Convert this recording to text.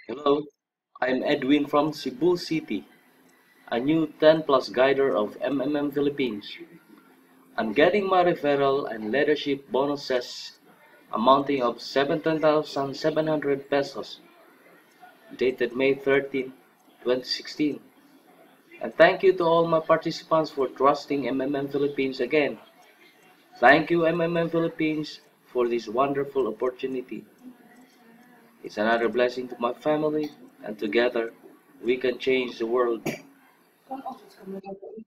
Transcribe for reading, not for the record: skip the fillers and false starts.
Hello, I'm Edwin from Cebu City, a new 10 plus guider of Philippines. I'm getting my referral and leadership bonuses amounting of 17,700 pesos, dated May 13, 2016. And thank you to all my participants for trusting Philippines again. Thank you Philippines for this wonderful opportunity. It's another blessing to my family, and together we can change the world.